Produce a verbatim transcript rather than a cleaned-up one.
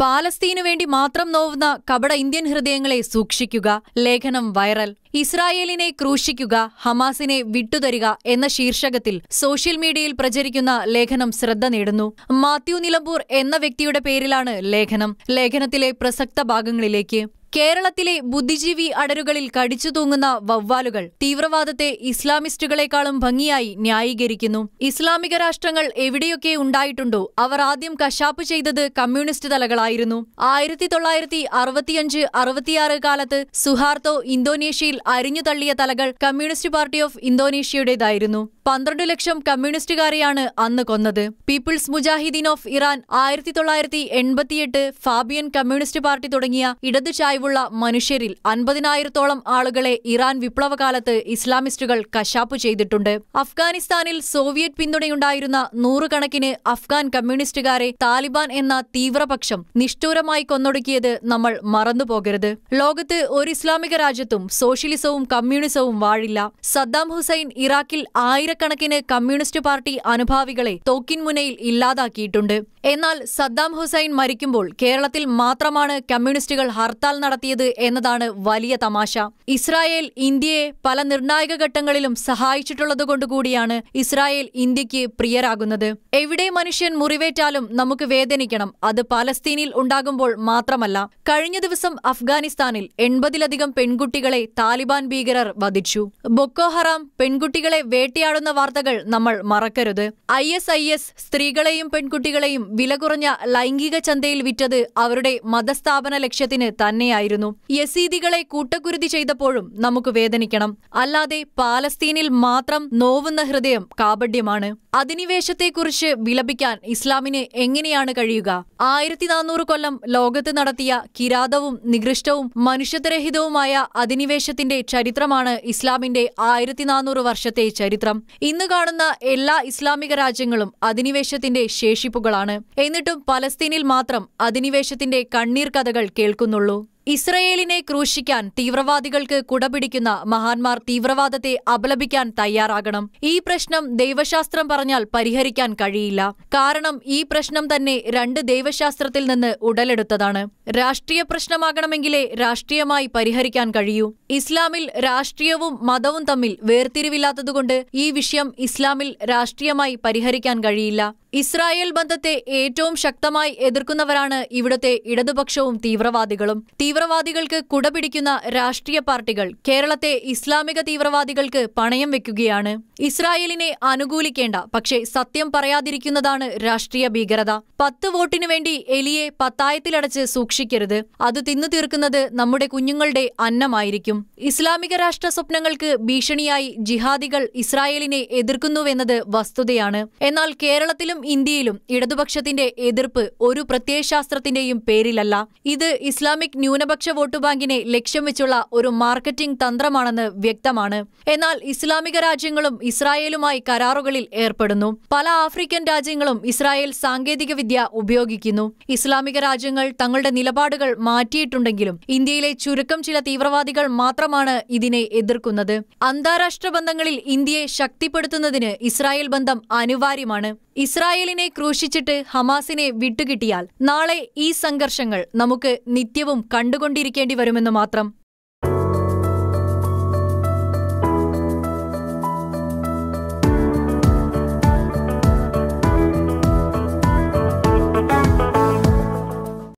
പാലസ്തീനു വേണ്ടി മാത്രം നോവുന്ന കപട ഇന്ത്യൻ ഹൃദയങ്ങളെ സൂക്ഷിക്കുക. ലേഖനം വൈറൽ. ഇസ്രായേലിനെ ക്രൂശിക്കുക, ഹമാസിനെ വിട്ടുതരിക എന്ന ശീർഷകത്തിൽ സോഷ്യൽ മീഡിയയിൽ പ്രചരിക്കുന്ന ലേഖനം ശ്രദ്ധ നേടുന്നു. മാത്യു നിലമ്പൂർ എന്ന വ്യക്തിയുടെ പേരിലാണ് ലേഖനം. ലേഖനത്തിലെ പ്രസക്ത ഭാഗങ്ങളിലേക്ക്. കേരളത്തിലെ ബുദ്ധിജീവി അടരുകളിൽ കടിച്ചു തൂങ്ങുന്ന വവ്വാലുകൾ തീവ്രവാദത്തെ ഇസ്ലാമിസ്റ്റുകളെക്കാളും ഭംഗിയായി ന്യായീകരിക്കുന്നു. ഇസ്ലാമിക രാഷ്ട്രങ്ങൾ എവിടെയൊക്കെ ഉണ്ടായിട്ടുണ്ടോ അവർ ആദ്യം കശാപ്പ് ചെയ്തത് കമ്മ്യൂണിസ്റ്റ് തലകളായിരുന്നു. ആയിരത്തി തൊള്ളായിരത്തി അറുപത്തിയഞ്ച് അറുപത്തിയാറ് കാലത്ത് സുഹാർത്തോ ഇന്തോനേഷ്യയിൽ അരിഞ്ഞുതള്ളിയ തലകൾ കമ്മ്യൂണിസ്റ്റ് പാർട്ടി ഓഫ് ഇന്തോനേഷ്യയുടേതായിരുന്നു. പന്ത്രണ്ട് ലക്ഷം കമ്മ്യൂണിസ്റ്റുകാരെയാണ് അന്ന് കൊന്നത്. പീപ്പിൾസ് മുജാഹിദീൻ ഓഫ് ഇറാൻ, ആയിരത്തി തൊള്ളായിരത്തി എൺപത്തിയെട്ട് ഫാബിയൻ കമ്മ്യൂണിസ്റ്റ് പാർട്ടി തുടങ്ങിയ ഇടതു ചായ്വുള്ള മനുഷ്യരിൽ അൻപതിനായിരത്തോളം ആളുകളെ ഇറാൻ വിപ്ലവകാലത്ത് ഇസ്ലാമിസ്റ്റുകൾ കശാപ്പു ചെയ്തിട്ടുണ്ട്. അഫ്ഗാനിസ്ഥാനിൽ സോവിയറ്റ് പിന്തുണയുണ്ടായിരുന്ന നൂറുകണക്കിന് അഫ്ഗാൻ കമ്മ്യൂണിസ്റ്റുകാരെ താലിബാൻ എന്ന തീവ്രപക്ഷം നിഷ്ഠൂരമായി കൊന്നൊടുക്കിയത് നമ്മൾ മറന്നുപോകരുത്. ലോകത്ത് ഒരു ഇസ്ലാമിക രാജ്യത്തും സോഷ്യലിസവും കമ്മ്യൂണിസവും വാഴില്ല. സദ്ദാം ഹുസൈൻ ഇറാഖിൽ ആയിരക്കണക്കിന് കമ്മ്യൂണിസ്റ്റ് പാർട്ടി അനുഭാവികളെ തോക്കിൻമുനയിൽ ഇല്ലാതാക്കിയിട്ടുണ്ട്. എന്നാൽ സദ്ദാം ഹുസൈൻ മരിക്കുമ്പോൾ കേരളത്തിൽ മാത്രമാണ് കമ്മ്യൂണിസ്റ്റുകൾ ഹർത്താൽ നടത്തിയത് എന്നതാണ് വലിയ തമാശ. ഇസ്രായേൽ ഇന്ത്യയെ പല നിർണായക ഘട്ടങ്ങളിലും സഹായിച്ചിട്ടുള്ളതുകൊണ്ടുകൂടിയാണ് ഇസ്രായേൽ ഇന്ത്യക്ക് പ്രിയരാകുന്നത്. എവിടെ മനുഷ്യൻ മുറിവേറ്റാലും നമുക്ക് വേദനിക്കണം. അത് പലസ്തീനിൽ ഉണ്ടാകുമ്പോൾ മാത്രമല്ല. കഴിഞ്ഞ ദിവസം അഫ്ഗാനിസ്ഥാനിൽ എൺപതിലധികം പെൺകുട്ടികളെ താലിബാൻ ഭീകരർ വധിച്ചു. ബൊക്കോ ഹറാം പെൺകുട്ടികളെ വേട്ടയാടുന്ന വാർത്തകൾ നമ്മൾ മറക്കരുത്. ഐ എസ് ഐ എസ് സ്ത്രീകളെയും പെൺകുട്ടികളെയും വില കുറഞ്ഞ ലൈംഗിക ചന്തയിൽ വിറ്റത് അവരുടെ മതസ്ഥാപന ലക്ഷ്യത്തിന് തന്നെയായിരുന്നു. യസീദികളെ കൂട്ടക്കുരുതി ചെയ്തപ്പോഴും നമുക്ക് വേദനിക്കണം. അല്ലാതെ പാലസ്തീനിൽ മാത്രം നോവുന്ന ഹൃദയം കാപഢ്യമാണ്. അധിനിവേശത്തെക്കുറിച്ച് വിലപിക്കാൻ ഇസ്ലാമിന് എങ്ങനെയാണ് കഴിയുക? ആയിരത്തി നാനൂറ് കൊല്ലം ലോകത്ത് നടത്തിയ കിരാതവും നികൃഷ്ടവും മനുഷ്യത്വരഹിതവുമായ അധിനിവേശത്തിന്റെ ചരിത്രമാണ് ഇസ്ലാമിന്റെ ആയിരത്തി നാനൂറ് വർഷത്തെ ചരിത്രം. ഇന്ന് കാണുന്ന എല്ലാ ഇസ്ലാമിക രാജ്യങ്ങളും അധിനിവേശത്തിന്റെ ശേഷിപ്പുകളാണ്. എന്നിട്ടും പലസ്തീനിൽ മാത്രം അധിനിവേശത്തിന്റെ കണ്ണീർ കഥകൾ കേൾക്കുന്നുള്ളൂ. ഇസ്രയേലിനെ ക്രൂശിക്കാൻ തീവ്രവാദികൾക്ക് കുടപിടിക്കുന്ന മഹാന്മാർ തീവ്രവാദത്തെ അപലപിക്കാൻ തയ്യാറാകണം. ഈ പ്രശ്നം ദൈവശാസ്ത്രം പറഞ്ഞാൽ പരിഹരിക്കാൻ കഴിയില്ല. കാരണം ഈ പ്രശ്നം തന്നെ രണ്ട് ദൈവശാസ്ത്രത്തിൽ നിന്ന് ഉടലെടുത്തതാണ്. രാഷ്ട്രീയ പ്രശ്നമാകണമെങ്കിലേ രാഷ്ട്രീയമായി പരിഹരിക്കാൻ കഴിയൂ. ഇസ്ലാമിൽ രാഷ്ട്രീയവും മതവും തമ്മിൽ വേർതിരിവില്ലാത്തതുകൊണ്ട് ഈ വിഷയം ഇസ്ലാമിൽ രാഷ്ട്രീയമായി പരിഹരിക്കാൻ കഴിയില്ല. ഇസ്രായേൽ ബന്ധത്തെ ഏറ്റവും ശക്തമായി എതിർക്കുന്നവരാണ് ഇവിടുത്തെ ഇടതുപക്ഷവും തീവ്രവാദികളും. തീവ്രവാദികൾക്ക് കുടപിടിക്കുന്ന രാഷ്ട്രീയ പാർട്ടികൾ കേരളത്തെ ഇസ്ലാമിക തീവ്രവാദികൾക്ക് പണയം വെക്കുകയാണ്. ഇസ്രായേലിനെ അനുകൂലിക്കേണ്ട, പക്ഷേ സത്യം പറയാതിരിക്കുന്നതാണ് രാഷ്ട്രീയ ഭീകരത. പത്ത് വോട്ടിനു വേണ്ടി എലിയെ പത്തായത്തിലടച്ച് സൂക്ഷിക്കരുത്. അത് തിന്നു തീർക്കുന്നത് നമ്മുടെ കുഞ്ഞുങ്ങളുടെ അന്നമായിരിക്കും. ഇസ്ലാമിക രാഷ്ട്ര സ്വപ്നങ്ങൾക്ക് ഭീഷണിയായി ജിഹാദികൾ ഇസ്രായേലിനെ എതിർക്കുന്നുവെന്നത് വസ്തുതയാണ്. എന്നാൽ കേരളത്തിലും ഇന്ത്യയിലും ഇടതുപക്ഷത്തിന്റെ എതിർപ്പ് ഒരു പ്രത്യയശാസ്ത്രത്തിന്റെയും പേരിലല്ല. ഇത് ഇസ്ലാമിക് ന്യൂനപക്ഷ വോട്ട് ബാങ്കിനെ ലക്ഷ്യം വെച്ചുള്ള ഒരു മാർക്കറ്റിംഗ് തന്ത്രമാണെന്ന് വ്യക്തമാണ്. എന്നാൽ ഇസ്ലാമിക രാജ്യങ്ങളും ഇസ്രായേലുമായി കരാറുകളിൽ ഏർപ്പെടുന്നു. പല ആഫ്രിക്കൻ രാജ്യങ്ങളും ഇസ്രായേൽ സാങ്കേതികവിദ്യ ഉപയോഗിക്കുന്നു. ഇസ്ലാമിക രാജ്യങ്ങൾ തങ്ങളുടെ നിലപാടുകൾ മാറ്റിയിട്ടുണ്ടെങ്കിലും ഇന്ത്യയിലെ ചുരുക്കം ചില തീവ്രവാദികൾ മാത്രമാണ് ഇതിനെ എതിർക്കുന്നത്. അന്താരാഷ്ട്ര ബന്ധങ്ങളിൽ ഇന്ത്യയെ ശക്തിപ്പെടുത്തുന്നതിന് ഇസ്രായേൽ ബന്ധം അനിവാര്യമാണ്. ഇസ്രായേലിനെ ക്രൂശിച്ചിട്ട് ഹമാസിനെ വിട്ടുകിട്ടിയാൽ നാളെ ഈ സംഘർഷങ്ങൾ നമുക്ക് നിത്യവും കണ്ടുകൊണ്ടിരിക്കേണ്ടി വരുമെന്ന് മാത്രം.